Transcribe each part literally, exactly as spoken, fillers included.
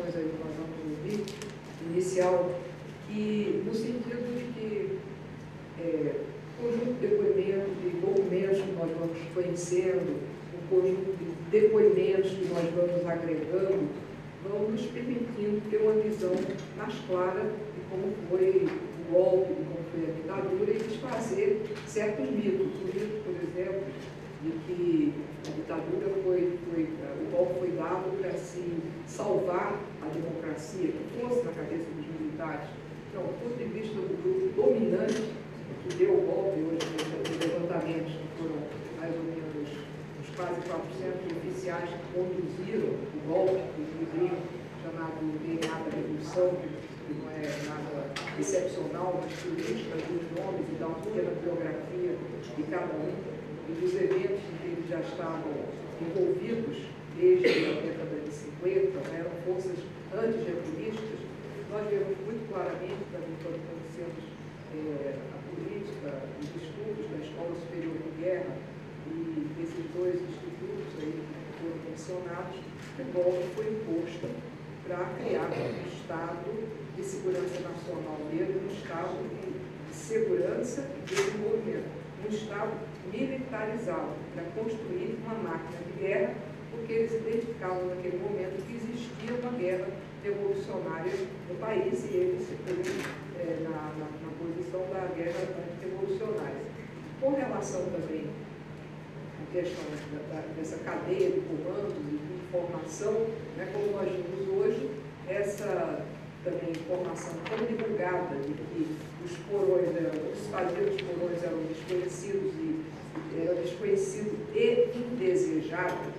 colocações aí que nós vamos ouvir, inicial, que, no sentido de que é, o conjunto de depoimentos, de documentos que nós vamos conhecendo, o conjunto de depoimentos que nós vamos agregando, vão nos permitindo ter uma visão mais clara de como foi o golpe, de como foi a ditadura, e desfazer certos mitos. O mito, por exemplo, de que a ditadura foi, foi o golpe foi dado para se salvar a democracia, que fosse na cabeça dos militares. Então, do ponto de vista do grupo dominante que deu o golpe hoje, nos levantamentos, que foram mais ou menos os quase quatrocentos oficiais que conduziram o golpe, inclusive chamado D N A da Revolução, que não é nada excepcional, mas que lista os nomes e dá uma pequena biografia de cada um, e dos eventos em que eles já estavam envolvidos desde a década de cinquenta, né, eram forças antirrepulistas. Nós vemos muito claramente, também quando conhecemos é, a política, os estudos da Escola Superior de Guerra e desses dois institutos aí que foram mencionados, que o golpe foi imposto para criar um Estado de segurança nacional dele, um Estado de segurança e desenvolvimento, um Estado militarizado para construir uma máquina de guerra, porque eles identificavam naquele momento que existia uma guerra revolucionária no país e eles se punham é, na, na, na posição da guerra antirrevolucionária. Com relação também à questão da, da, dessa cadeia de comandos e de informação, né, como nós vimos hoje, essa também informação tão divulgada de que os porões, os fazeres dos porões eram desconhecidos e era desconhecido e indesejado,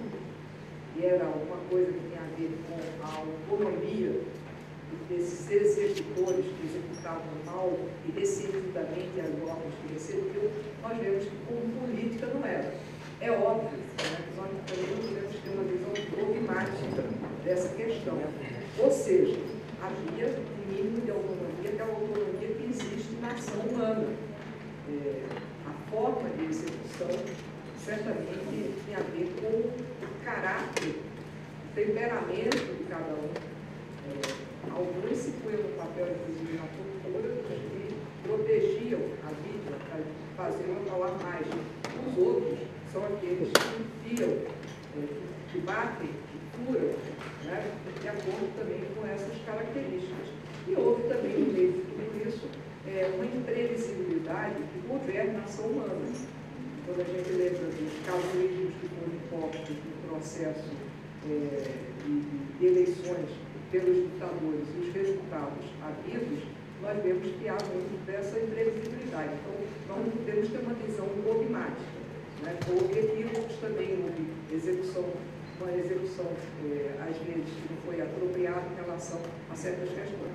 e era uma coisa que tinha a ver com a autonomia desses executores que executavam mal e decididamente as ordens que recebiam. Nós vemos que como política não era. É óbvio, né, que nós também não podemos ter uma visão dogmática dessa questão. Ou seja, havia um mínimo de autonomia, que é a autonomia que existe na ação humana. É, a forma de execução certamente tem a ver com o caráter, o temperamento de cada um. É, alguns se punham no papel, inclusive, na tortura, que protegiam a vítima para fazer uma falar mais. Os outros são aqueles que enfiam, que batem, que curam, né, de acordo também com essas características. E houve também, no meio de tudo isso, é, uma imprevisibilidade que governa a ação humana. Quando a gente lembra dos casos que foram impostos no processo é, de, de eleições pelos ditadores e os resultados havidos, nós vemos que há muito dessa imprevisibilidade. Então, nós não podemos ter uma visão dogmática. Né? Houve equívocos também, houve execução, uma execução, é, às vezes, que não foi apropriada em relação a certas questões.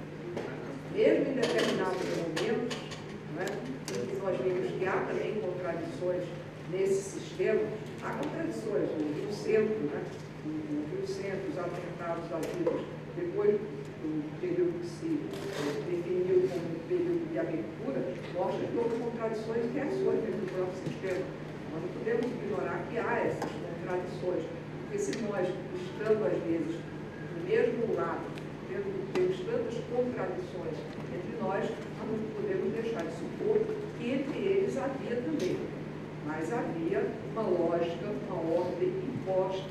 Mesmo em determinados momentos, né, em que nós vemos que há também contradições nesse sistema, há contradições, o Rio Centro, né, o Rio Centro, os atentados havidos depois do período que se eh, definiu como período de abertura, mostra que houve contradições e reações dentro do próprio sistema. Nós não podemos ignorar que há essas contradições, porque se nós estamos, às vezes, do mesmo lado, temos tantas contradições entre nós, nós não podemos deixar de supor que entre eles havia também. Mas havia uma lógica, uma ordem imposta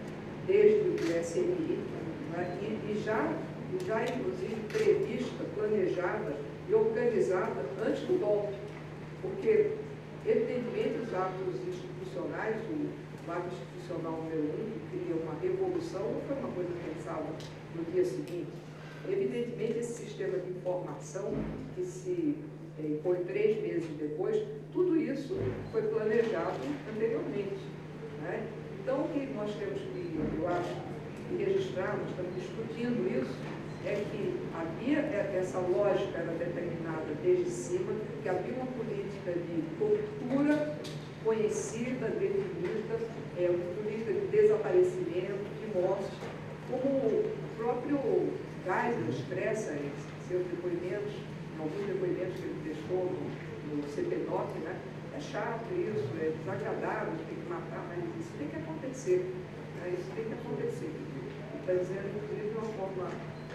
desde o S M I, né, e, e, já, e já, inclusive, prevista, planejada e organizada antes do golpe. Porque, evidentemente, os atos institucionais, o ato institucional número um, que cria uma revolução, não foi uma coisa pensada no dia seguinte. Evidentemente, esse sistema de informação que se eh, impõe três meses depois, tudo isso foi planejado anteriormente. Né? Então, o que nós temos que, eu acho, que registrar, nós estamos discutindo isso, é que havia essa lógica, era determinada desde cima, que havia uma política de tortura conhecida, definida, é, uma política de desaparecimento, de morte, como o próprio Geisel expressa em seus depoimentos, em alguns depoimentos que ele prestou no, no C P N O C, né? É chato isso, é desagradável, tem que matar, mas isso tem que acontecer, né? Isso tem que acontecer. Ele está dizendo, inclusive, de uma forma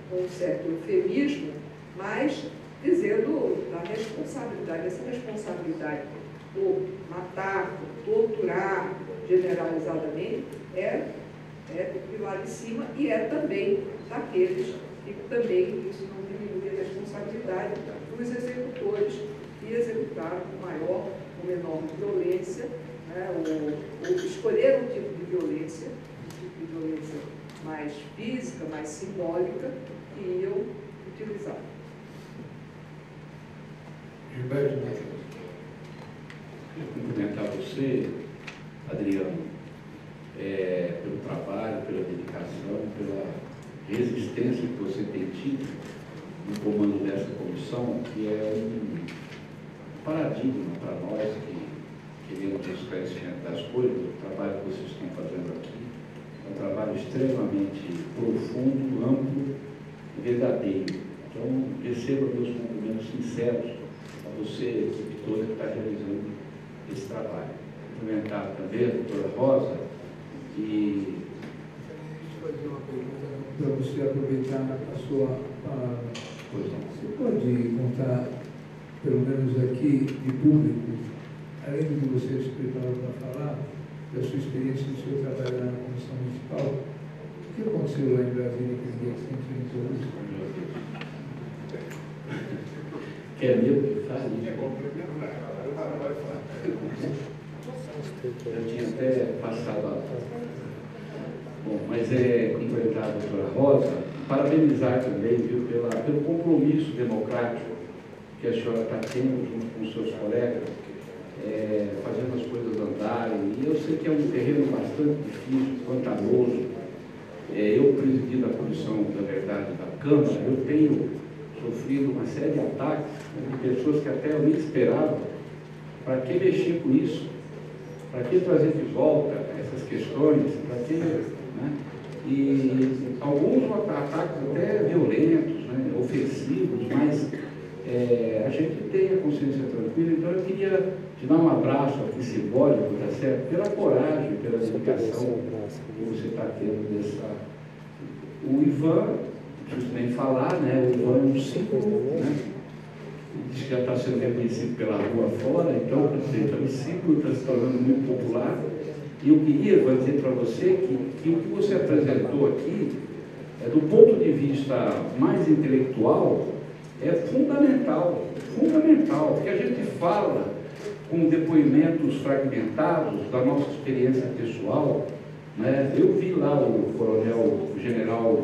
com um certo eufemismo, mas dizendo da responsabilidade, essa responsabilidade por matar, por torturar generalizadamente, é, é do pilar de cima e é também daqueles que também isso não diminui a responsabilidade dos executores que executaram com maior ou menor violência, né, ou, ou escolheram um tipo de violência, um tipo de violência mais física, mais simbólica, que iam utilizar. Gilberto, eu cumprimentar você, Adriano, é, pelo trabalho, pela dedicação, pela resistência que você tem tido no comando dessa comissão, que é um paradigma para nós que queremos o esclarecimento das coisas. O trabalho que vocês estão fazendo aqui é um trabalho extremamente profundo, amplo e verdadeiro. Então, receba meus cumprimentos sinceros a você, a equipe toda que está realizando esse trabalho. Cumprimentar também a doutora Rosa e... fazer uma pergunta para você aproveitar a sua palavra. Você pode contar, pelo menos aqui, de público, além do que você se preparou para falar, da sua experiência do seu trabalho na Comissão Municipal, o que aconteceu lá em Brasília aquele dia que você enfrentou isso? Quer mesmo que fale isso? Eu tinha até passado a... Bom, mas é cumprimentar a doutora Rosa, parabenizar também, viu, pela, pelo compromisso democrático que a senhora está tendo junto com os seus colegas, é, fazendo as coisas andarem. E eu sei que é um terreno bastante difícil, pantanoso. É, eu, presidindo a Comissão da Verdade da Câmara, eu tenho sofrido uma série de ataques, né, de pessoas que até eu nem esperava. Para que mexer com isso? Para que trazer de volta essas questões? Para que... Né? E alguns ataques até violentos, né, ofensivos, mas é, a gente tem a consciência tranquila. Então eu queria te dar um abraço aqui simbólico, tá certo? Pela coragem, pela dedicação que você está tendo dessa... O Ivan, não preciso nem falar, né? O Ivan é um símbolo, né? Diz que já está sendo reconhecido pela rua fora, então, então o símbolo está se tornando muito popular. E eu queria vou dizer para você que, que o que você apresentou aqui, é, do ponto de vista mais intelectual, é fundamental, fundamental, porque a gente fala com depoimentos fragmentados da nossa experiência pessoal, né? Eu vi lá o coronel, o general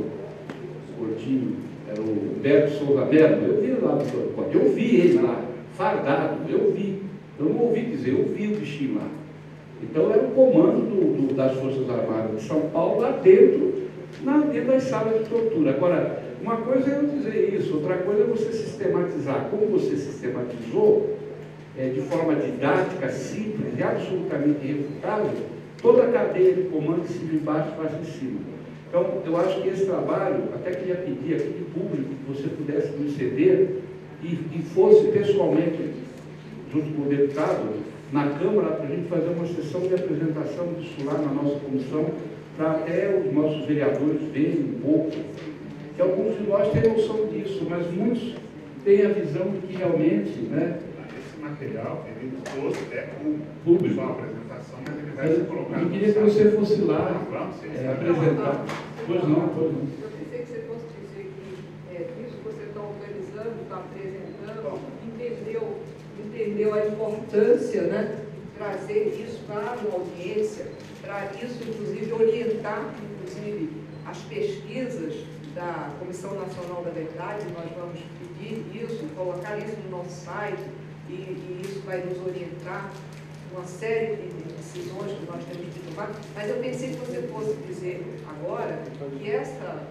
Coutinho, era o Humberto Souza Melo, eu vi lá, eu vi ele lá, fardado, eu vi, eu não ouvi dizer, eu vi o bichinho lá. Então era o comando do, do, das Forças Armadas de São Paulo lá dentro, na, dentro das salas de tortura. Agora, uma coisa é eu dizer isso, outra coisa é você sistematizar. Como você sistematizou, é, de forma didática, simples e absolutamente irrefutável, toda a cadeia de comando que se de baixo para de cima. Então, eu acho que esse trabalho, até queria pedir aqui de público que você pudesse nos ceder e, e fosse pessoalmente, junto com o deputado, na Câmara, para a gente fazer uma sessão de apresentação disso lá na nossa comissão, para até os nossos vereadores verem um pouco, que alguns de nós têm noção disso, mas muitos têm a visão de que realmente, né, esse material, ele todo é público, só a apresentação, mas ele vai ser colocado. Eu queria que você fosse lá Vamos, é, apresentar. Pois não, pois não. Eu pensei que você fosse dizer que é, isso que você está organizando, está apresentando, entendeu, entendeu a importância, né, de trazer isso para uma audiência, para isso, inclusive, orientar, inclusive, as pesquisas da Comissão Nacional da Verdade. Nós vamos pedir isso, colocar isso no nosso site, e, e isso vai nos orientar uma série de decisões que nós temos que tomar. Mas eu pensei que você fosse dizer agora que essa,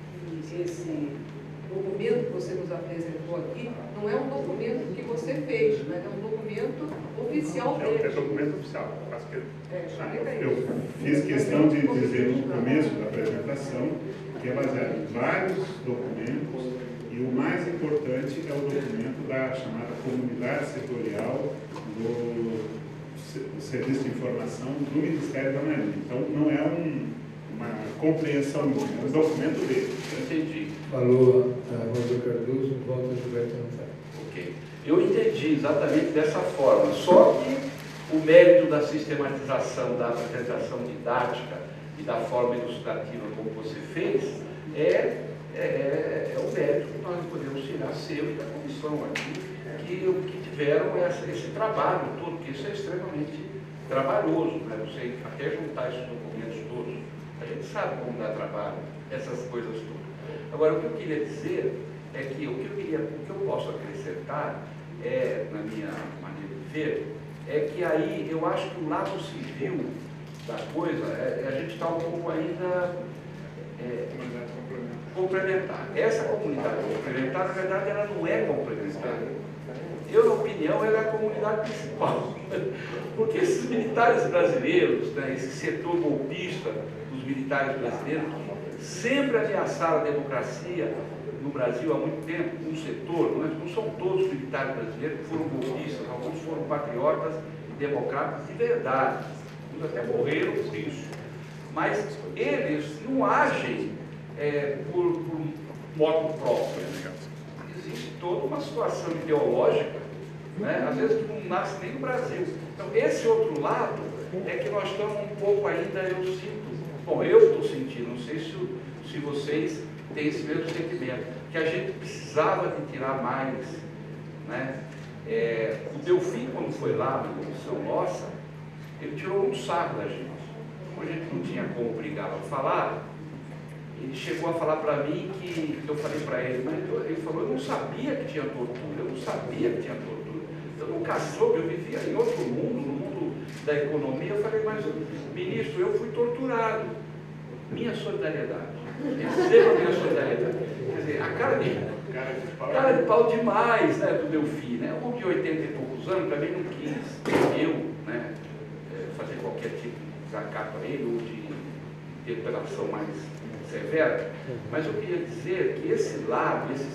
esse documento que você nos apresentou aqui não é um documento que você fez, mas é um documento oficial É, dele. é documento oficial. Acho que, É, explica eu isso. fiz questão de dizer no começo da apresentação que é baseado em vários documentos, e o mais importante é o documento da chamada comunidade setorial do Serviço de Informação do Ministério da Marinha. Então, não é um, uma compreensão minha, é um documento dele. Entendi. Falou a Rosa Cardoso, volta a Gilberto Antônio. Ok. Eu entendi exatamente dessa forma, só que o mérito da sistematização, da apresentação didática e da forma ilustrativa como você fez é, é, é o mérito que nós podemos tirar seu e da comissão aqui, que, que tiveram essa, esse trabalho todo, porque isso é extremamente trabalhoso, né? Você até juntar esses documentos todos, a gente sabe como dá trabalho, essas coisas todas. Agora, o que eu queria dizer é que o que eu, queria, o que eu posso acrescentar, é, na minha maneira de ver, é que aí eu acho que o lado civil da coisa, é, a gente está um pouco ainda é, complementar. Essa comunidade complementar, na verdade, ela não é complementar. Eu, na opinião, ela é a comunidade principal. Porque esses militares brasileiros, né, esse setor golpista dos militares brasileiros, que sempre ameaçaram a democracia no Brasil há muito tempo, um setor, não, é, não são todos os militares brasileiros que foram golpistas, alguns foram patriotas e democratas de verdade, uns até morreram por isso. Mas eles não agem é, por, por modo próprio. Existe toda uma situação ideológica, né? Às vezes que não nasce nem no Brasil. Então, esse outro lado é que nós estamos um pouco ainda, eu sinto, bom, eu estou sentindo, não sei se, se vocês têm esse mesmo sentimento, que a gente precisava de tirar mais, né? É, o Delfim, quando foi lá na comissão nossa, ele tirou um sarro da gente. Como a gente não tinha como obrigá-lo a falar, ele chegou a falar para mim que, eu falei para ele, mas eu, ele falou, eu não sabia que tinha tortura, eu não sabia que tinha tortura. Eu nunca soube, eu vivia em outro mundo, no mundo da economia. Eu falei, mas ministro, eu fui torturado. Minha solidariedade. Receba minha solidariedade. Quer dizer, a cara de, Cara de pau, cara de pau demais, né, do Delfim, né? Um de oitenta e poucos anos também não quis, eu, né, fazer qualquer tipo de desacato a ele ou de interpelação mais severa, mas eu queria dizer que esse lado, esse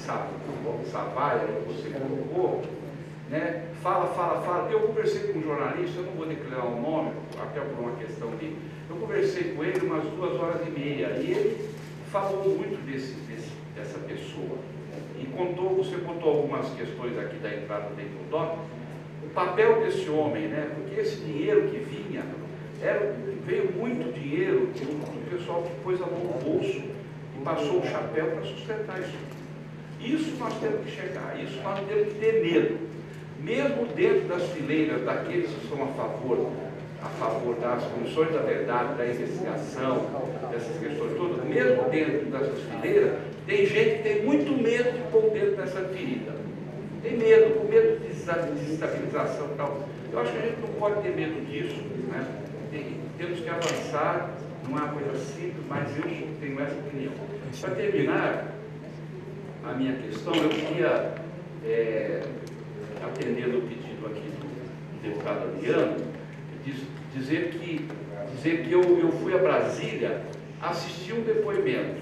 Savaia que você colocou, né, fala, fala, fala. Eu conversei com um jornalista, eu não vou declarar o nome, até por uma questão de... Eu conversei com ele umas duas horas e meia, e ele falou muito desse, desse, dessa pessoa. E contou, você contou algumas questões aqui da entrada dentro do D O P, o papel desse homem, né, porque esse dinheiro que vinha, era, veio muito dinheiro do, do pessoal que pôs a mão no bolso e passou o chapéu para sustentar isso. Isso nós temos que chegar, isso nós temos que ter medo. Mesmo dentro das fileiras daqueles que são a favor, a favor das comissões da verdade, da investigação, dessas questões todas, mesmo dentro dessas fileiras, tem gente que tem muito medo de pôr o dedo nessa ferida. Tem medo, com medo de desestabilização e tal. Eu acho que a gente não pode ter medo disso, né? Tem, temos que avançar, não é uma coisa simples, mas eu tenho essa opinião. Para terminar a minha questão, eu queria, é, atendendo o pedido aqui do, do deputado Adriano, diz, dizer que, dizer que eu, eu fui a Brasília assistir um depoimento.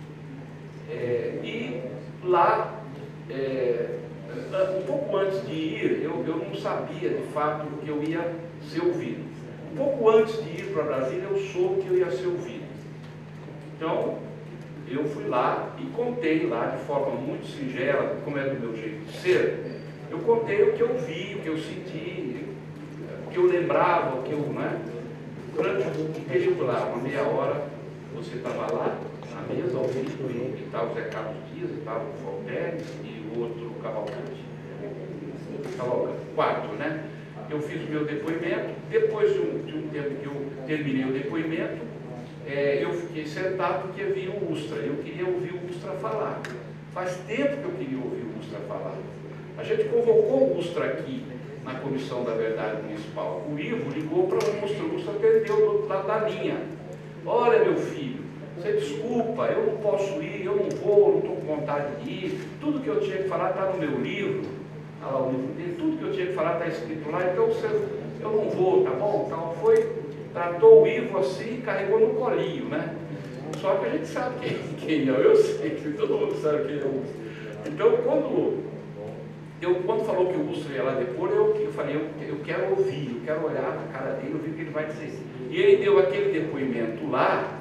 É, e lá, é, um pouco antes de ir, eu, eu não sabia de fato que eu ia ser ouvido. Um pouco antes de ir para Brasília, eu soube que eu ia ser ouvido. Então, eu fui lá e contei lá de forma muito singela, como é do meu jeito de ser, eu contei o que eu vi, o que eu senti, o que eu lembrava, o que eu, né? Durante um período lá, uma meia hora, você estava lá, na mesa, ao vivo, e estava o Zé Carlos Dias, estava o Valtério e o outro Cavalcante. Cavalcante, quatro, né? Eu fiz o meu depoimento, depois de um, de um tempo que eu terminei o depoimento, é, eu fiquei sentado porque vi o Ustra, eu queria ouvir o Ustra falar. Faz tempo que eu queria ouvir o Ustra falar. A gente convocou o Ustra aqui, na Comissão da Verdade Municipal. O Ivo ligou para o Ustra, o Ustra atendeu do outro lado da linha. Olha, meu filho, você desculpa, eu não posso ir, eu não vou, não estou com vontade de ir, tudo que eu tinha que falar está no meu livro. Lá, o livro dele, tudo que eu tinha que falar está escrito lá, então você, eu não vou, tá bom? Então foi, tratou o Ivo assim e carregou no colinho, né? Só que a gente sabe quem, quem é, eu sei, que todo mundo sabe quem é o Ustra. Então, quando, eu, quando falou que o Ustra ia lá depor, eu, eu falei, eu, eu quero ouvir, eu quero olhar na cara dele, ouvir o que ele vai dizer. E ele deu aquele depoimento lá,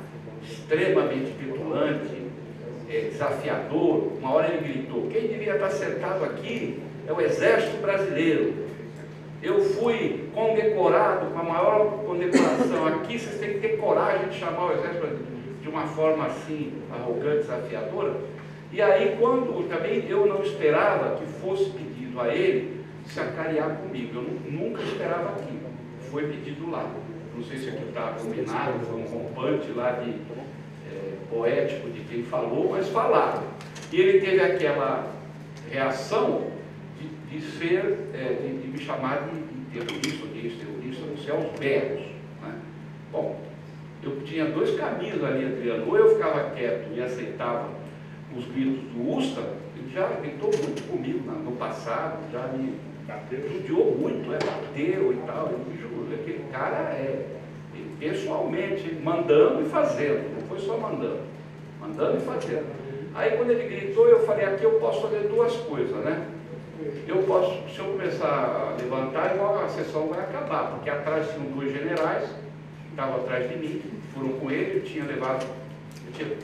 extremamente petulante, é, desafiador. Uma hora ele gritou: quem devia estar sentado aqui é o Exército Brasileiro. Eu fui condecorado com a maior condecoração aqui, vocês têm que ter coragem de chamar o Exército Brasileiro de uma forma assim, arrogante, desafiadora. E aí, quando também eu não esperava que fosse pedido a ele se acarear comigo, eu nunca esperava aquilo, foi pedido lá. Não sei se aquilo estava combinado, foi um rompante lá de é, poético de quem falou, mas falaram. E ele teve aquela reação de, de ser, é, de, de me chamar de, de terrorista, de ex-terrorista, não sei, aos berros, né? Bom, eu tinha dois caminhos ali, Adriano. Ou eu ficava quieto e aceitava os gritos do Ustra. Ele já gritou muito comigo no passado, já me judiou muito, é, bateu e tal. Ele me jurou. Aquele cara é, ele, pessoalmente, mandando e fazendo. Não foi só mandando, mandando e fazendo. Aí quando ele gritou, eu falei: aqui eu posso fazer duas coisas, né? Eu posso, se eu começar a levantar, igual a sessão vai acabar, porque atrás tinham dois generais, estavam atrás de mim, foram com ele, eu tinha levado, eu tinha,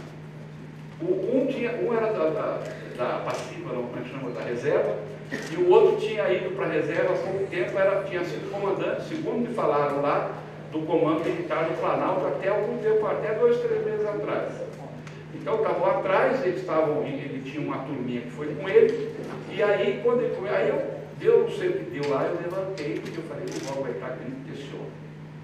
o, um, tinha, um era da, da, da passiva, não, como é que chama, da reserva, e o outro tinha ido para a reserva há pouco tempo, era, tinha sido comandante, segundo me falaram lá, do Comando Militar do Planalto até algum tempo, até dois, três meses atrás. Então estavam atrás, eles estavam, ele tinha uma turminha que foi com ele, e aí quando ele foi, aí eu, deu, não sei o que deu lá, eu levantei, porque eu falei: o mal vai estar grito desse homem.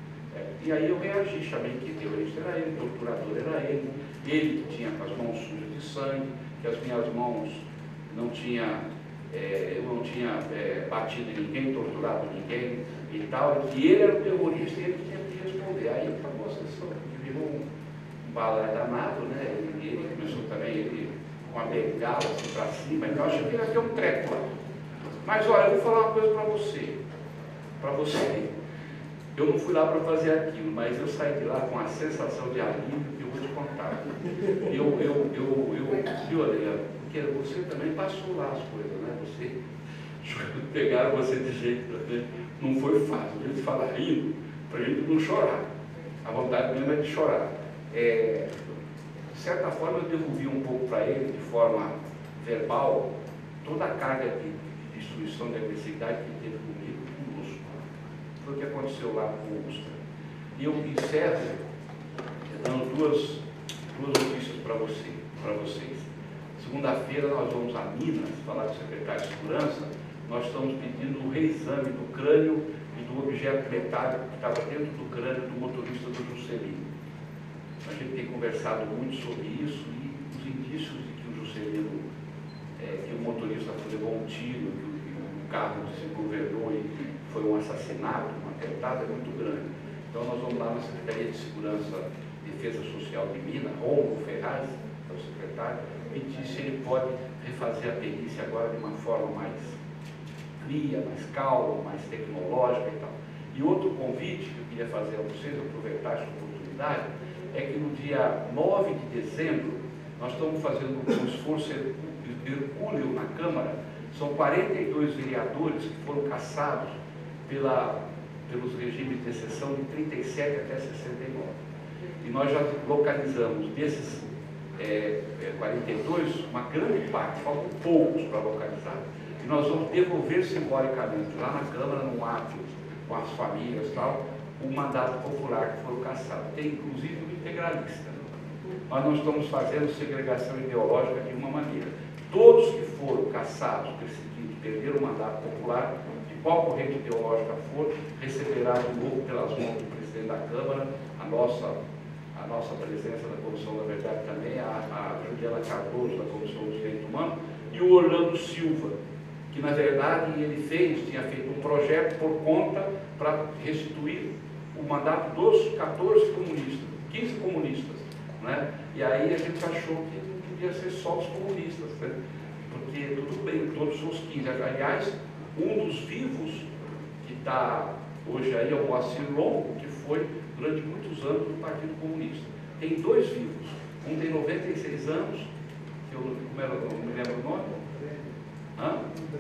E aí eu reagi, chamei que terrorista era ele, torturador era ele, ele que tinha as mãos sujas de sangue, que as minhas mãos não tinha, é, eu não tinha é, batido em ninguém, torturado ninguém e tal, que ele era o terrorista e ele tinha que responder. Aí acabou a sessão, virou um, um balé danado, né? Ele, ele começou também ele, com a bengala assim para cima, então eu achei que ele ia ter um treco lá. Mas olha, eu vou falar uma coisa para você, para você. Eu não fui lá para fazer aquilo, mas eu saí de lá com a sensação de alívio que eu vou te contar. Eu, eu, eu, eu, viu, Adriano? Porque você também passou lá as coisas, né? Você, pegaram você de jeito, né? Não foi fácil. A gente fala rindo, para a gente não chorar. A vontade mesmo é de chorar. É, de certa forma, eu devolvi um pouco para ele, de forma verbal, toda a carga de, de destruição, de agressividade que ele teve comigo. Foi o que aconteceu lá com o Ustra. E eu encerro dando duas, duas notícias para você, para vocês. Segunda-feira nós vamos a Minas falar com o secretário de Segurança. Nós estamos pedindo o reexame do crânio e do objeto metálico que estava dentro do crânio do motorista do Juscelino. A gente tem conversado muito sobre isso e os indícios de que o Juscelino, é, que o motorista levou um tiro, que o, que o carro se governou e foi um assassinato, um atentado, é muito grande. Então nós vamos lá na Secretaria de Segurança e Defesa Social de Minas, Romulo Ferraz, que é o secretário, pedir se ele pode refazer a perícia agora de uma forma mais fria, mais calma, mais tecnológica e tal. E outro convite que eu queria fazer a vocês, aproveitar essa oportunidade, é que no dia nove de dezembro nós estamos fazendo um esforço hercúleo na Câmara. São quarenta e dois vereadores que foram caçados Pela, pelos regimes de exceção de trinta e sete até sessenta e nove. E nós já localizamos desses é, é, quarenta e dois, uma grande parte, faltam poucos para localizar. E nós vamos devolver simbolicamente lá na Câmara, num ato com as famílias e tal, o mandato popular que foram caçados. Tem inclusive um integralista. Nós não estamos fazendo segregação ideológica de uma maneira. Todos que foram caçados, perseguidos, perderam o mandato popular, qual corrente ideológica for, receberá de novo pelas mãos do presidente da Câmara a nossa, a nossa presença da Comissão da Verdade também, a, a Juliana Cardoso da Comissão do Direito Humano e o Orlando Silva, que na verdade ele fez, tinha feito um projeto por conta para restituir o mandato dos quatorze comunistas, quinze comunistas, né? E aí a gente achou que não podia ser só os comunistas, né? Porque tudo bem, todos os quinze, aliás, um dos vivos que está hoje aí é o Moacir Longo, que foi durante muitos anos do Partido Comunista. Tem dois vivos, um tem noventa e seis anos, que eu, como era, não me lembro o nome, Hã?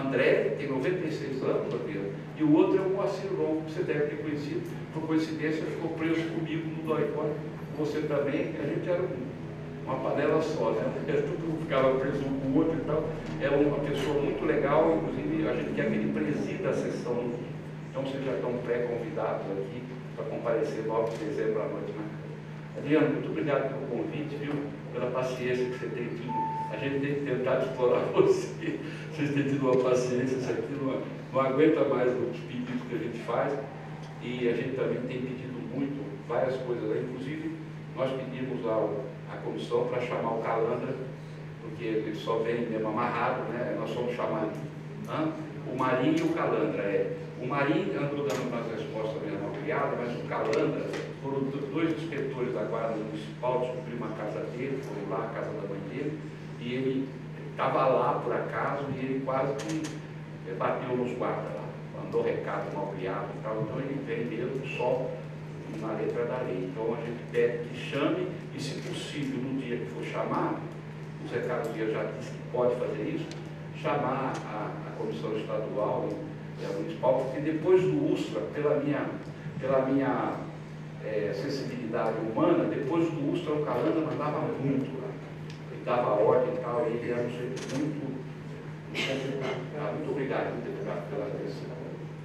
André, tem noventa e seis anos, Adriano, e o outro é o Moacir Longo, que você deve ter conhecido, por coincidência, ficou preso comigo no Doicó, você também, a gente era uma panela só, né? Todo mundo ficava preso um com o outro e tal. É uma pessoa muito legal, inclusive a gente quer que ele presida a sessão, então vocês já estão pré-convidados aqui para comparecer nove de dezembro à noite, né? Adriano, muito obrigado pelo convite, viu? Pela paciência que você tem tido. A gente tem tentado explorar você, vocês têm tido uma paciência, isso aqui não, não aguenta mais os pedidos que a gente faz, e a gente também tem pedido muito, várias coisas, né? Inclusive nós pedimos ao, à comissão para chamar o Calandra, porque ele só vem mesmo amarrado, né? Nós somos chamados hã? O Marinho e o Calandra. É. O Marinho andou dando umas respostas meio mal criadas, mas o Calandra, foram dois inspetores da Guarda Municipal, descobriram uma casa dele, foram lá, a casa da mãe dele, e ele estava lá por acaso, e ele quase que bateu nos guardas lá, mandou recado mal criado e tal, então ele vem mesmo só na letra da lei. Então a gente pede que chame, e se possível, no dia que for chamar, o Zé Carlos Dias já disse que pode fazer isso, chamar a, a comissão estadual e a municipal, porque depois do USTRA, pela minha, pela minha é, sensibilidade humana, depois do USTRA o Calandra mandava muito lá, ele dava ordem e tal, e ele era um jeito muito, muito complicado. Tá? Muito obrigado, deputado, pela atenção.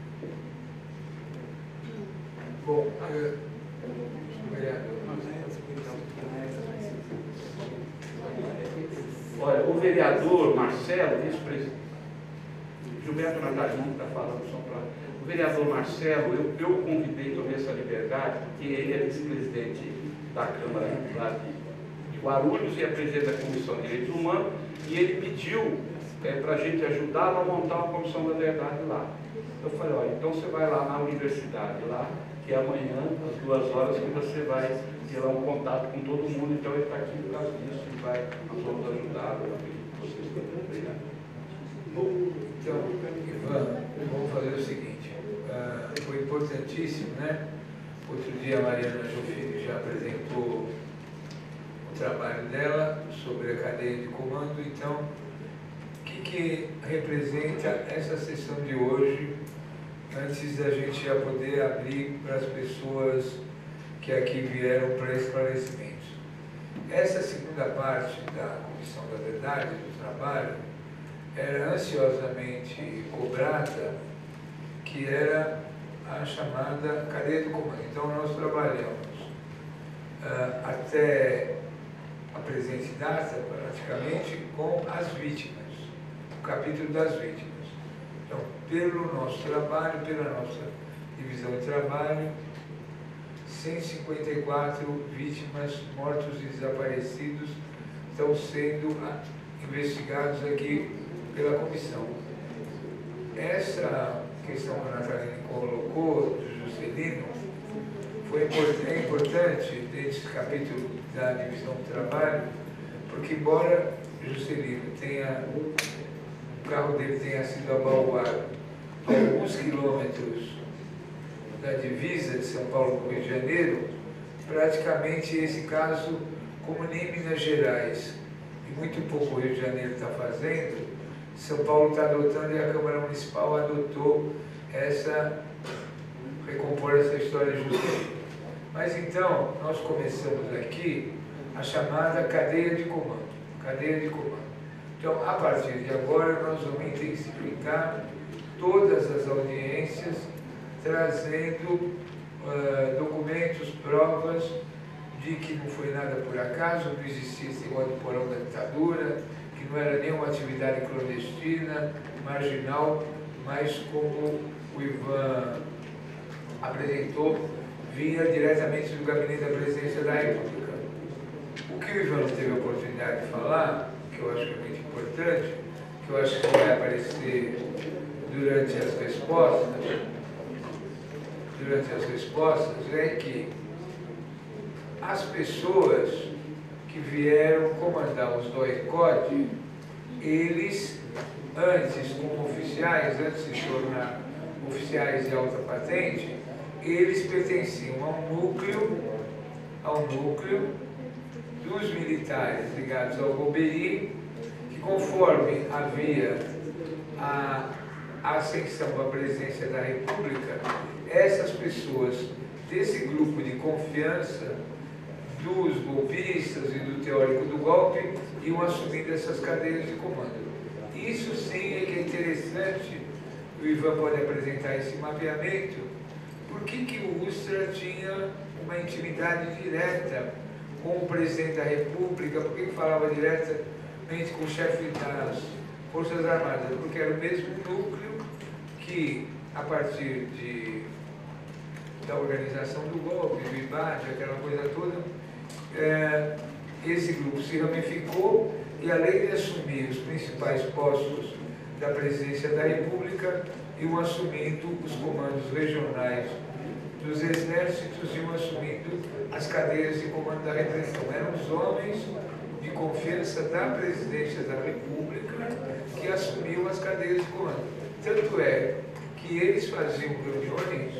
Bom, eu, olha, o vereador Marcelo, vice-presidente, Gilberto Natalino está falando só para. O vereador Marcelo, eu, eu o convidei, tomei essa liberdade, porque ele é vice-presidente da Câmara lá de, de Guarulhos e é presidente da Comissão de Direitos Humanos, e ele pediu é, para a gente ajudá-lo a montar uma comissão da verdade lá. Eu falei, olha, então você vai lá na universidade lá, que é amanhã, às duas horas, que você vai ter lá um contato com todo mundo, então ele está aqui por causa disso, e vai, nós vamos ajudá-lo, eu acredito que vocês também. Obrigado. Bom, então, Ivan, vamos fazer o seguinte, uh, foi importantíssimo, né? Outro dia a Mariana Jofini já apresentou o trabalho dela sobre a cadeia de comando, então, o que, que representa essa sessão de hoje, antes da gente já poder abrir para as pessoas que aqui vieram para esclarecimentos. Essa segunda parte da Comissão da Verdade, do trabalho, era ansiosamente cobrada, que era a chamada cadeia do comando. Então, nós trabalhamos uh, até a presente data, praticamente, com as vítimas, o capítulo das vítimas. Então, pelo nosso trabalho, pela nossa divisão de trabalho, cento e cinquenta e quatro vítimas, mortos e desaparecidos estão sendo investigados aqui pela comissão. Essa questão que a Natalina colocou, do Juscelino, foi import é importante desse capítulo da divisão do trabalho, porque embora Juscelino tenha, o carro dele tenha sido abauado a alguns quilômetros da divisa de São Paulo com o Rio de Janeiro, praticamente esse caso, como nem Minas Gerais e muito pouco o Rio de Janeiro está fazendo, São Paulo está adotando e a Câmara Municipal adotou essa, recompor essa história de justiça. Mas então, nós começamos aqui a chamada cadeia de comando. Cadeia de comando. Então, a partir de agora, nós vamos intensificar todas as audiências, trazendo uh, documentos, provas de que não foi nada por acaso, não existia esse negócio do porão da ditadura, que não era nenhuma atividade clandestina, marginal, mas como o Ivan apresentou, vinha diretamente do gabinete da presidência da República. O que o Ivan não teve a oportunidade de falar, que eu acho que é muito importante, que eu acho que vai aparecer durante as respostas, durante as respostas, é que as pessoas que vieram comandar os doicode, eles, antes, como oficiais, antes de se tornar oficiais de alta patente, eles pertenciam a um núcleo, a um núcleo dos militares ligados ao Golbery, que conforme havia a ascensão à presidência da República, essas pessoas desse grupo de confiança dos golpistas e do teórico do golpe iam assumindo essas cadeiras de comando. Isso sim é que é interessante, o Ivan pode apresentar esse mapeamento, por que que o Ustra tinha uma intimidade direta com o presidente da República, por que que falava diretamente com o chefe das Forças Armadas? Porque era o mesmo núcleo que, a partir de, da organização do golpe, do embate, aquela coisa toda, é, esse grupo se ramificou e, além de assumir os principais postos da presidência da República, iam assumindo os comandos regionais dos exércitos, iam assumindo as cadeiras de comando da repressão. Eram os homens de confiança da presidência da República que assumiam as cadeiras de comando. Tanto é que eles faziam reuniões,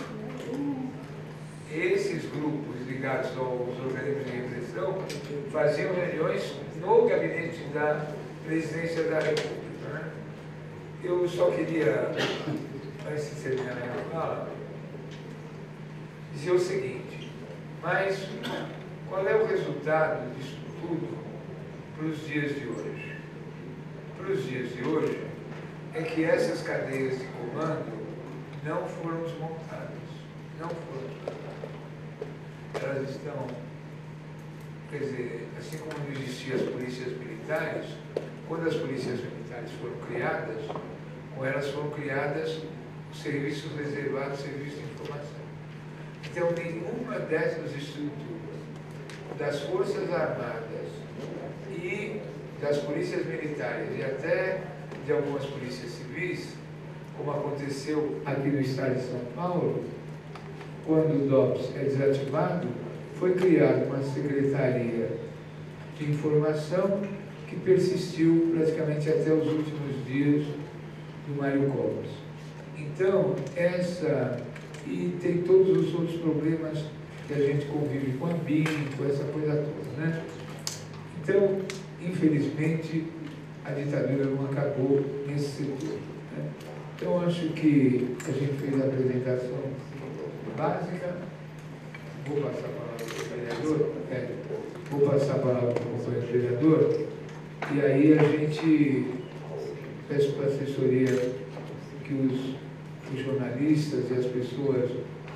esses grupos ligados aos organismos de repressão faziam reuniões no gabinete da presidência da República, né? Eu só queria, antes de terminar a minha fala, dizer o seguinte: mas qual é o resultado disso tudo para os dias de hoje? Para os dias de hoje é que essas cadeias de comando não foram desmontadas, não foram desmontadas. Elas estão, quer dizer, assim como não existiam as polícias militares, quando as polícias militares foram criadas, com elas foram criadas os serviços reservados, serviços de informação. Então, nenhuma dessas estruturas das Forças Armadas e das polícias militares e até de algumas polícias civis, como aconteceu aqui no estado de São Paulo, quando o DOPS é desativado, foi criada uma secretaria de informação que persistiu praticamente até os últimos dias do Mário Covas. Então, essa... E tem todos os outros problemas que a gente convive com a B I M, com essa coisa toda, né? Então, infelizmente, a ditadura não acabou nesse setor, né? Então, acho que a gente fez a apresentação básica. Vou passar a palavra para o vereador. É, vou passar a palavra para o companheiro vereador. E aí a gente peço para a assessoria que os os jornalistas e as pessoas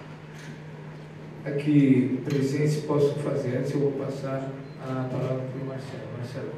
aqui presentes possam fazer. Antes eu vou passar a palavra para o Marcelo. Marcelo.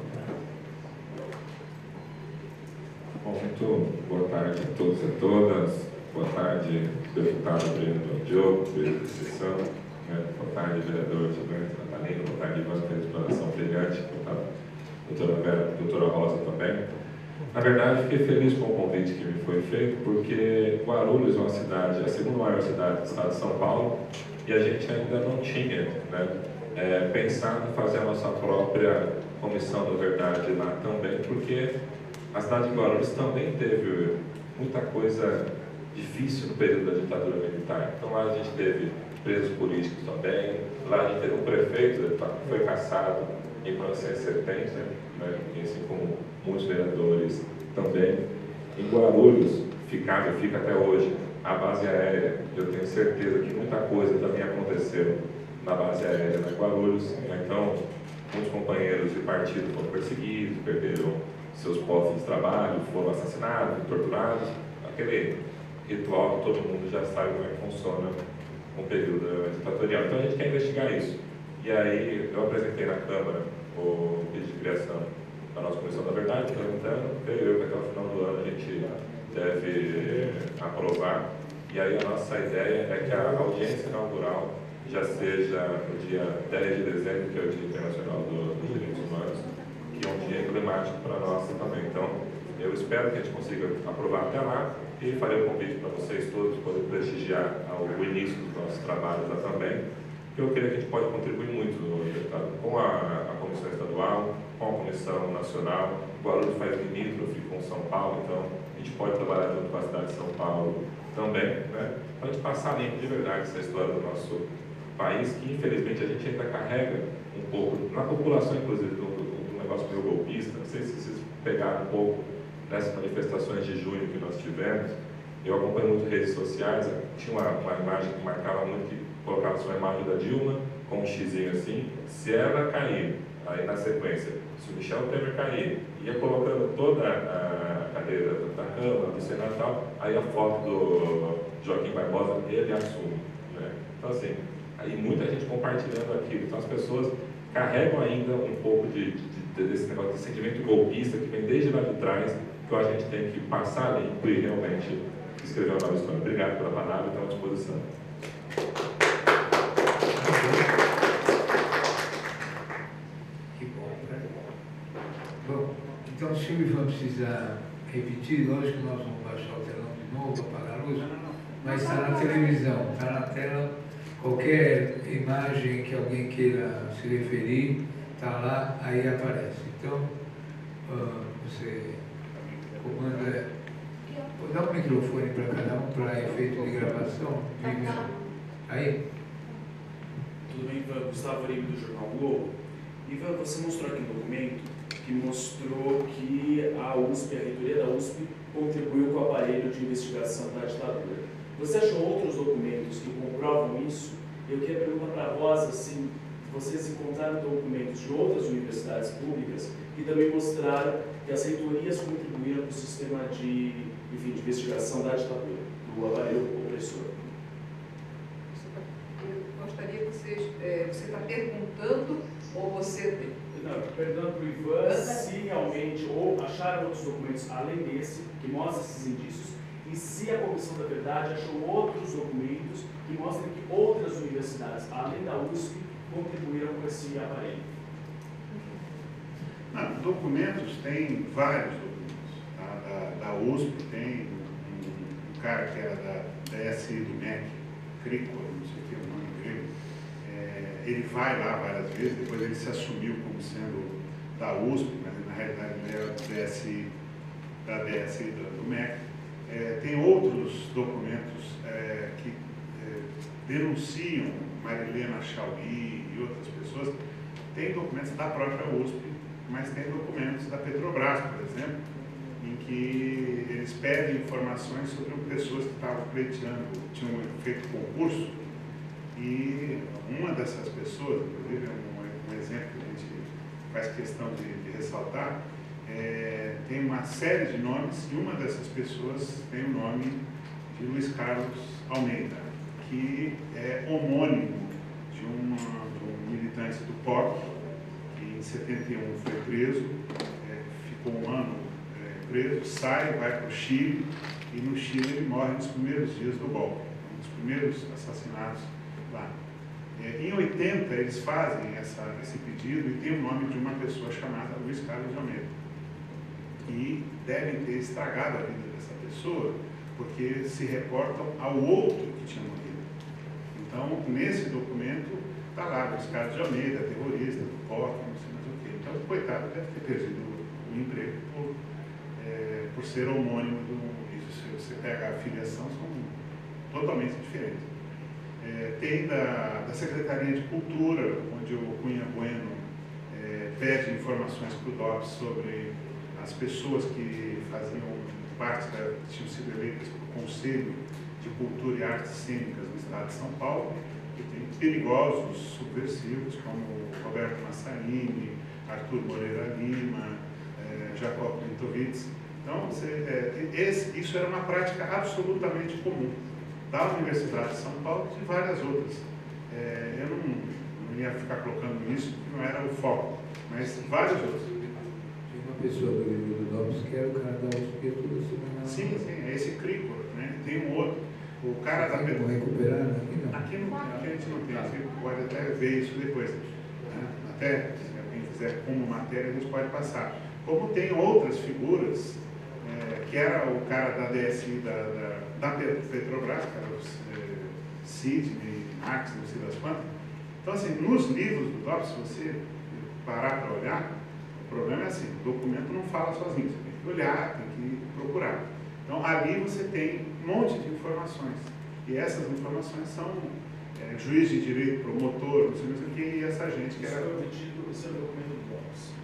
Bom, muito boa tarde a todos e a todas. Boa tarde, deputado Breno Diogo, presidente da sessão. Né? Boa tarde, vereador Gilberto Natalino. Boa tarde, Ivan, pela exploração brilhante. Boa tarde, doutora Vera, doutora Rosa também. Na verdade, fiquei feliz com o convite que me foi feito, porque Guarulhos é uma cidade, a segunda maior cidade do estado de São Paulo, e a gente ainda não tinha, né, é, pensado em fazer a nossa própria comissão da verdade lá também, porque a cidade de Guarulhos também teve muita coisa difícil no período da ditadura militar. Então lá a gente teve presos políticos também, lá a gente teve um prefeito que foi cassado em mil novecentos e setenta, né, e assim como muitos vereadores também. Em Guarulhos, ficava, fica até hoje, a base aérea. Eu tenho certeza que muita coisa também aconteceu na base aérea de Guarulhos. Né? Então, muitos companheiros de partido foram perseguidos, perderam seus postos de trabalho, foram assassinados, torturados. Aquele ritual que todo mundo já sabe como é que funciona no período ditatorial. Então, a gente quer investigar isso. E aí, eu apresentei na Câmara o pedido de criação da nossa Comissão da Verdade, perguntando, creio eu que até o final do ano a gente deve aprovar. E aí a nossa ideia é que a audiência inaugural já seja no dia dez de dezembro, que é o Dia Internacional do, dos Direitos Humanos, que é um dia emblemático para nós também. Então, eu espero que a gente consiga aprovar até lá e farei o convite para vocês todos poderem prestigiar o início dos nossos trabalhos lá também. Eu creio que a gente pode contribuir muito, deputado, com a, a Comissão Estadual, com a Comissão Nacional. O Guarulhos faz limítrofe com São Paulo, então a gente pode trabalhar junto com a cidade de São Paulo também, né? Para a gente passar limpo de verdade essa história do nosso país, que infelizmente a gente ainda carrega um pouco, na população inclusive, do, do negócio meio golpista. Não sei se vocês pegaram um pouco nessas manifestações de junho que nós tivemos, eu acompanho muito redes sociais, tinha uma, uma imagem que marcava muito, que colocava uma imagem da Dilma, com um xizinho assim, se ela cair, aí na sequência, se o Michel Temer cair, ia colocando toda a cadeira da Câmara, do Senado e tal, aí a foto do Joaquim Barbosa, ele assume. Né? Então assim, aí muita gente compartilhando aquilo, então as pessoas carregam ainda um pouco de, de, desse negócio de sentimento golpista que vem desde lá de trás, que a gente tem que passar limpo e realmente escrever uma nova história. Obrigado pela palavra, estou à disposição. Que bom, né? Bom, então se o Ivan precisar repetir, lógico que nós vamos baixar o telão de novo, apagar a luz, mas está na televisão, está na tela, qualquer imagem que alguém queira se referir, está lá, aí aparece. Então, uh, você comanda, dá um microfone para cada um para efeito de gravação. Aí. Tudo bem, Ivan? Gustavo Aribe, do Jornal Globo. Ivan, você mostrou aqui um documento que mostrou que a U S P, a reitoria da U S P, contribuiu com o aparelho de investigação da ditadura. Você achou outros documentos que comprovam isso? Eu queria perguntar para a Rosa se vocês encontraram documentos de outras universidades públicas que também mostraram que as reitorias contribuíram para o sistema de, enfim, de investigação da ditadura, do aparelho opressor. Eu gostaria que vocês, é, você está perguntando ou você... Não, perguntando para o Ivan se realmente ou acharam outros documentos além desse, que mostram esses indícios, e se a Comissão da Verdade achou outros documentos que mostram que outras universidades, além da U S P, contribuíram com esse aparelho. Não, documentos, tem vários documentos. Tá? Da, da U S P tem um, um cara que era da, da S I do M E C, Crico, não sei o que é o nome dele. É, ele vai lá várias vezes, depois ele se assumiu como sendo da U S P, mas na realidade ele era do D S I, da D S I do, do M E C. É, tem outros documentos é, que é, denunciam Marilena Chaui e outras pessoas. Tem documentos da própria U S P, mas tem documentos da Petrobras, por exemplo, em que eles pedem informações sobre pessoas que estavam pleiteando, tinham feito concurso, e uma dessas pessoas, inclusive um, um exemplo que a gente faz questão de, de ressaltar, é, tem uma série de nomes, e uma dessas pessoas tem o nome de Luiz Carlos Almeida, que é homônimo de, uma, de um militante do P O C, que em setenta e um foi preso, é, ficou um ano é, preso, sai, vai para o Chile, e no Chile ele morre nos primeiros dias do golpe, um dos primeiros assassinatos lá. É, em oitenta eles fazem essa, esse pedido e tem o nome de uma pessoa chamada Luiz Carlos de Almeida. E devem ter estragado a vida dessa pessoa, porque se reportam ao outro que tinha morrido. Então, nesse documento, está lá, Luiz Carlos de Almeida, terrorista, do P O C, não sei mais o quê. Então, o coitado deve ter perdido o emprego por, é, por ser homônimo do... Isso, se você pega a filiação, são totalmente diferentes. É, tem da, da Secretaria de Cultura, onde o Cunha Bueno é, pede informações para o D O P S sobre as pessoas que faziam parte, da, tinham sido eleitas para o Conselho de Cultura e Artes Cênicas no estado de São Paulo, que tem perigosos subversivos como Roberto Massarini, Arthur Moreira Lima, eh, Jacob Klintovitz. Então, você, é, esse, isso era uma prática absolutamente comum da Universidade de São Paulo e de várias outras. É, eu não, não ia ficar colocando isso, porque não era o foco, mas várias outras. Uma pessoa do livro do D O P S que era o cara da U S P toda semana. Sim, sim, é esse Cricor, né? Tem um outro, o cara da Petrobras. recuperar aqui não. Aqui, não, aqui a gente não tem, você pode até ver isso depois. Né? Até, se alguém fizer como matéria, a gente pode passar. Como tem outras figuras, é, que era o cara da D S I, da, da, da Petrobras, que era o é, Sidney, Marx, não sei das quantas. Então, assim, nos livros do D O P S, se você parar para olhar, o problema é assim, o documento não fala sozinho, você tem que olhar, tem que procurar. Então, ali você tem um monte de informações. E essas informações são é, juiz de direito, promotor, não sei mais o que, e essa gente que era... Isso foi obtido, esse é o documento do D O P S.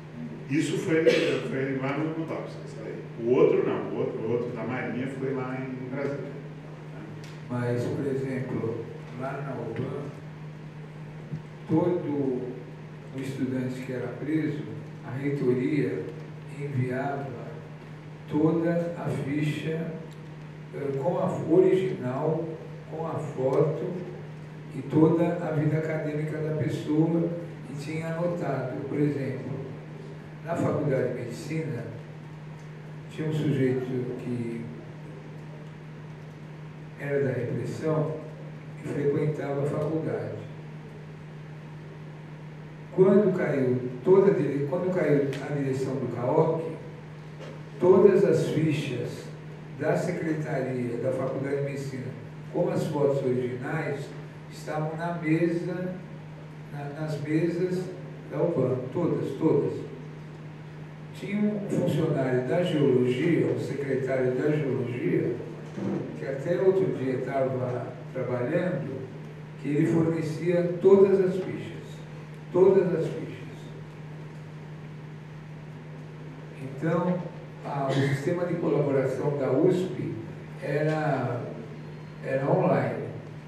Isso foi, foi lá no Mudópolis. O outro não, o outro, o outro da Marinha foi lá em Brasília. Mas, por exemplo, lá na UBAN, todo o estudante que era preso, a reitoria enviava toda a ficha com a original, com a foto e toda a vida acadêmica da pessoa, e tinha anotado, por exemplo, na faculdade de medicina, tinha um sujeito que era da repressão e frequentava a faculdade. Quando caiu, toda, quando caiu a direção do C A O C, todas as fichas da secretaria da Faculdade de Medicina, com as fotos originais, estavam na mesa, na, nas mesas da UBAN, todas, todas. Tinha um funcionário da geologia, um secretário da geologia, que até outro dia estava trabalhando, que ele fornecia todas as fichas, todas as fichas. Então, a, o sistema de colaboração da U S P era, era online.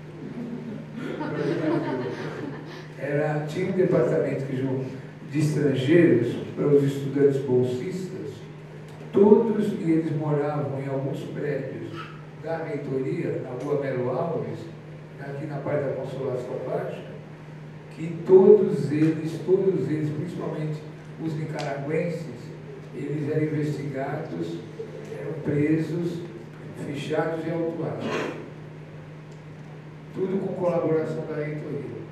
Era, tinha um departamento de estrangeiros para os estudantes bolsistas, todos, e eles moravam em alguns prédios da reitoria, na rua Melo Alves, aqui na parte da Consolação Baixa, que todos eles, todos eles, principalmente os nicaragüenses, eles eram investigados, eram presos, fichados e autuados. Tudo com colaboração da reitoria.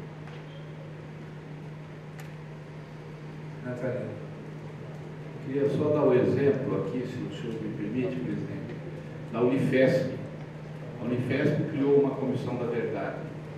Natalina. Queria só dar um exemplo aqui, se o senhor me permite, presidente, da Unifesp. A Unifesp criou uma comissão da verdade.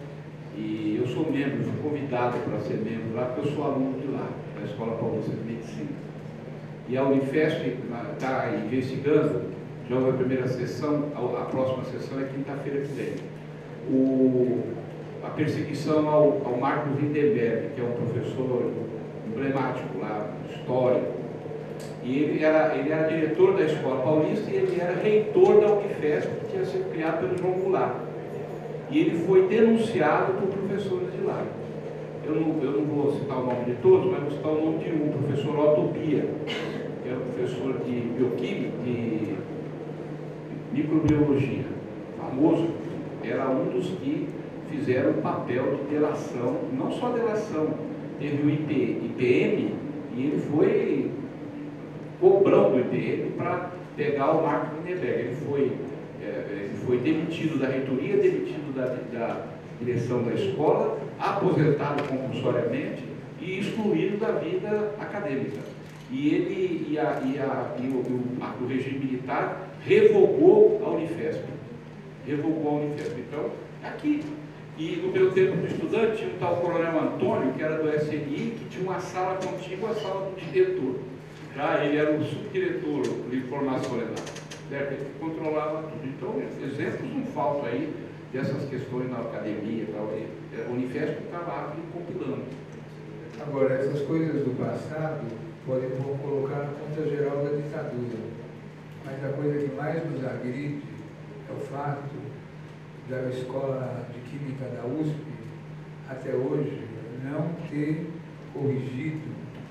E eu sou membro, fui convidado para ser membro lá, porque eu sou aluno de lá, da Escola Paulista de Medicina. E a Unifesp está investigando, já houve a primeira sessão, a, a próxima sessão é quinta-feira que vem. O, a perseguição ao, ao Marcos Lindenberg, que é um professor emblemático lá, histórico. E ele era, ele era diretor da Escola Paulista e ele era reitor da Unifesp, que tinha sido criado pelo João Goulart. E ele foi denunciado por professores de lá. Eu não, eu não vou citar o nome de todos, mas vou citar o nome de um, o professor Otto Pia, que era professor de bioquímica, de microbiologia, famoso, era um dos que fizeram o papel de delação, não só delação, teve o I P M e ele foi cobrando o I P M para pegar o Marcos Lindenberg. Ele foi, é, ele foi demitido da reitoria, demitido da, da direção da escola, aposentado compulsoriamente e excluído da vida acadêmica. E ele e, a, e, a, e, o, o, a, o regime militar revogou a Unifesp. Revogou a Unifesp. Então, aqui. E no meu tempo de estudante, tinha um tal Coronel Antônio, que era do S N I, que tinha uma sala contígua à sala do diretor. Já ele era o subdiretor de informações lá. Certo? Ele controlava tudo. Então, exemplos não faltam aí dessas questões na academia. Tal. A Unifesp estava lá compilando. Agora, essas coisas do passado podem colocar na conta geral da ditadura. Mas a coisa que mais nos agride é o fato da Escola de Química da U S P, até hoje, não ter corrigido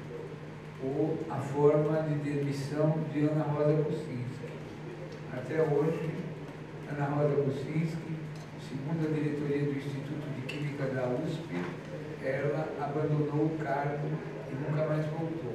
ou a forma de demissão de Ana Rosa Kuczynski. Até hoje, Ana Rosa Kuczynski, segundo a diretoria do Instituto de Química da U S P, ela abandonou o cargo e nunca mais voltou.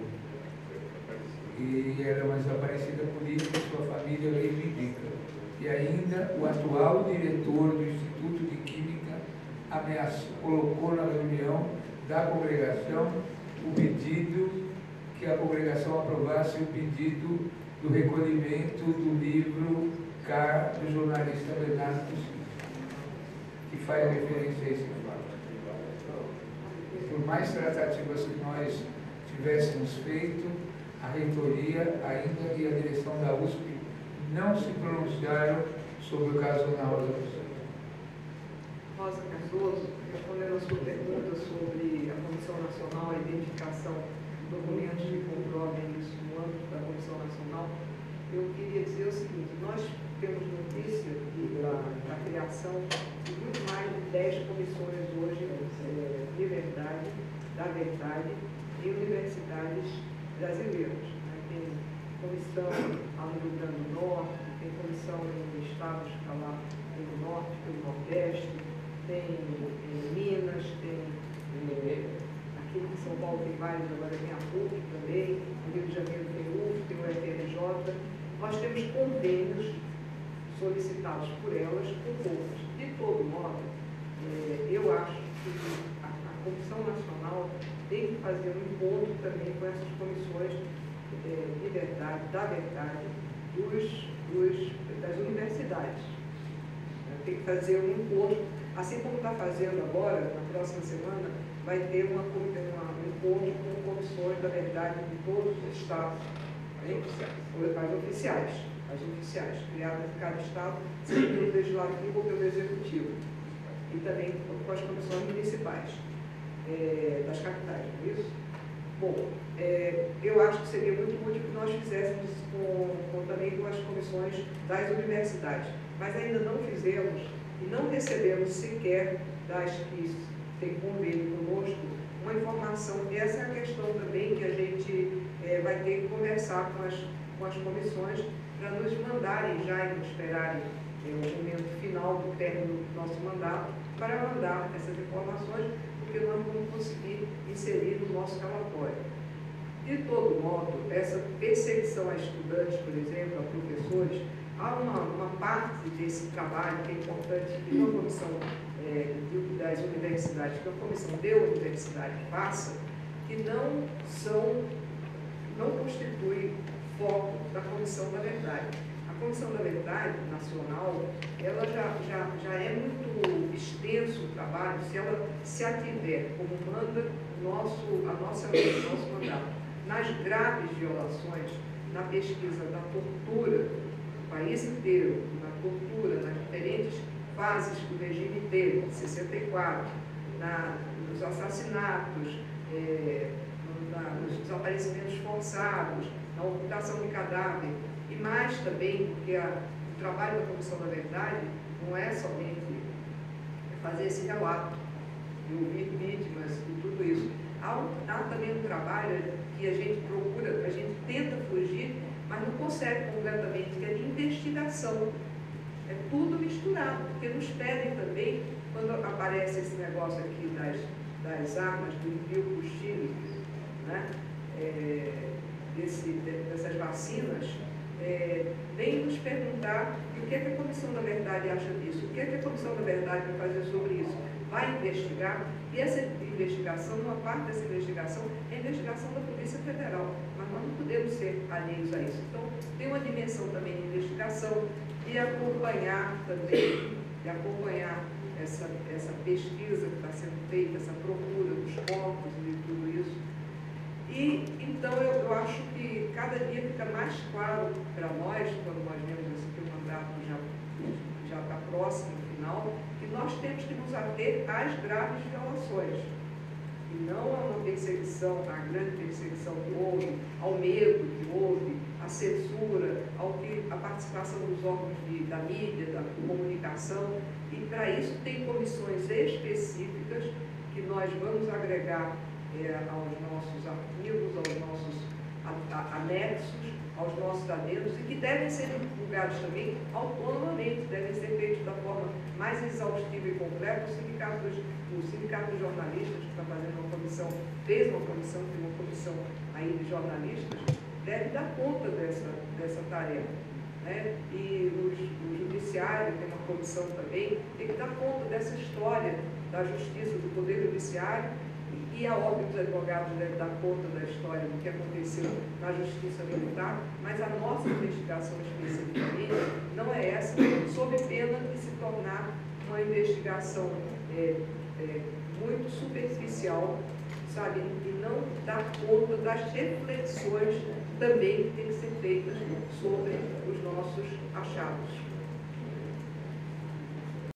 E era uma desaparecida política, sua família reivindica. E ainda o atual diretor do Instituto de Química ameaçou, colocou na reunião da congregação o pedido, que a congregação aprovasse o pedido do recolhimento do livro K do jornalista Bernardo Kuczynski, que faz referência a esse fato. Por mais tratativas que nós tivéssemos feito, a reitoria ainda e a direção da U S P não se pronunciaram sobre o caso da Ana Rosa Kuczynski. Rosa Cardoso, respondendo a sua pergunta sobre a Comissão Nacional, a identificação do documentos que comprovem isso no âmbito da Comissão Nacional, eu queria dizer o seguinte: nós temos notícia de, da, da criação de muito mais de dez comissões hoje é, de verdade, da verdade, em universidades brasileiras. Né? Tem comissão lá no Rio Grande do Norte, tem comissão em estados que está lá pelo Norte, pelo Nordeste, tem em Minas, tem é, aqui em São Paulo tem vários, agora tem a P U C também, no Rio de Janeiro tem o U F, tem o F R J. Nós temos convênios solicitados por elas com outras. De todo modo, é, eu acho que a, a Comissão Nacional tem que fazer um encontro também com essas comissões é, de verdade, da verdade, dos, dos, das universidades. Tem que fazer um encontro, assim como está fazendo agora, na próxima semana, vai ter uma, uma, um encontro com comissões da verdade de todos os estados, hein? As oficiais, as oficiais, criadas em cada estado, seja pelo legislativo ou pelo executivo, e também com as comissões municipais é, das capitais, não é isso? Bom, é, eu acho que seria muito útil que nós fizéssemos com, com, também com as comissões das universidades, mas ainda não fizemos e não recebemos sequer das que têm convênio conosco uma informação. Essa é a questão também que a gente é, vai ter que conversar com as, com as comissões para nos mandarem já e não esperarem é, o momento final do término do nosso mandato para mandar essas informações, porque nós não vamos conseguir inserir no nosso relatório. De todo modo, essa perseguição a estudantes, por exemplo, a professores, há uma, uma parte desse trabalho que é importante que uma comissão é, de, das universidades, que a comissão de universidade faça, que não são, não constitui foco da Comissão da Verdade. A Comissão da Verdade Nacional, ela já, já, já é muito extenso o trabalho, se ela se ativer, como manda nosso, a nossa lei, o nosso mandato, nas graves violações, na pesquisa da tortura, no país inteiro, na tortura, nas diferentes fases do regime teve, de sessenta e quatro, na, nos assassinatos, é, na, nos desaparecimentos forçados, na ocultação de cadáver, e mais também, porque a, o trabalho da Comissão da Verdade não é somente fazer esse relato, de ouvir vítimas e tudo isso. Há, um, há também um trabalho que a gente procura, a gente tenta fugir, mas não consegue completamente, que é de investigação. É tudo misturado, porque nos pedem também, quando aparece esse negócio aqui das, das armas do envio para o Chile, né? é, desse, dessas vacinas, é, vem nos perguntar o que, é que a Comissão da Verdade acha disso, o que, é que a Comissão da Verdade vai fazer sobre isso. Vai investigar, e essa investigação, uma parte dessa investigação é a investigação da Polícia Federal, mas nós não podemos ser alheios a isso. Então, tem uma dimensão também de investigação e acompanhar também, e acompanhar essa, essa pesquisa que está sendo feita, essa procura dos corpos e tudo isso. E, então, eu, eu acho que cada dia fica mais claro para nós, quando nós vemos assim, que o mandato já já está próximo do final, que nós temos que nos ater às graves violações, e não a uma perseguição, a grande perseguição que houve, ao medo que houve, à censura, ao que, a participação dos órgãos de, da mídia, da comunicação, e para isso tem comissões específicas que nós vamos agregar é, aos nossos arquivos, aos nossos a, a, anexos, aos nossos adendos, e que devem ser divulgados também autonomamente, devem ser feitos da forma mais exaustiva e completa. O sindicato dos, o sindicato dos jornalistas, que está fazendo uma comissão, fez uma comissão, tem uma comissão aí de jornalistas, deve dar conta dessa, dessa tarefa. Né? E os, o judiciário tem uma comissão também, tem que dar conta dessa história da justiça, do poder judiciário. E a Ordem dos Advogados deve dar conta da história do que aconteceu na Justiça Militar, mas a nossa investigação especificamente não é essa, sob pena de se tornar uma investigação é, é, muito superficial, sabe, e não dar conta das reflexões também que têm que ser feitas sobre os nossos achados.